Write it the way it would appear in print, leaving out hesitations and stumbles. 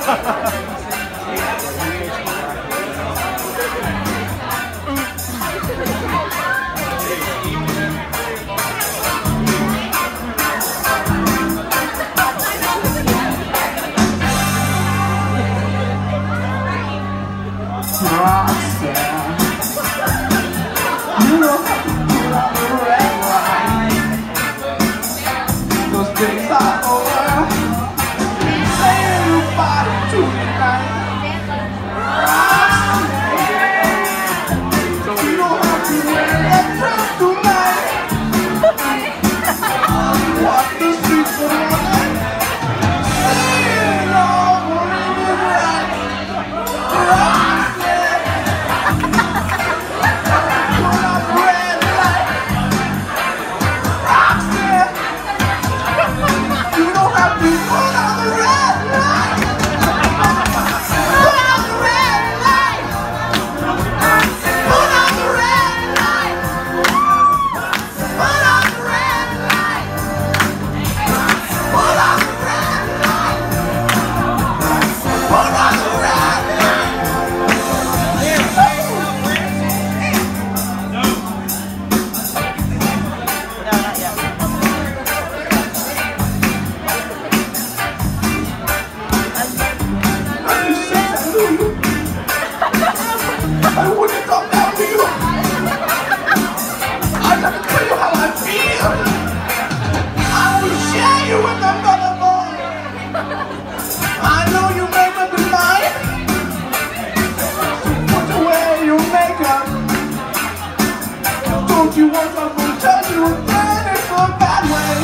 You know how to pull out the red line. Those days are over. Say everybody tonight. You know how to wear that dress tonight. Walk the streets of London. Sing all the rhythm right. I wouldn't come down to you. I'd have to tell you how I feel. I will share you with another boy. I know you may not be mine. So put away your makeup. Don't you want someone to tell you again in a bad way?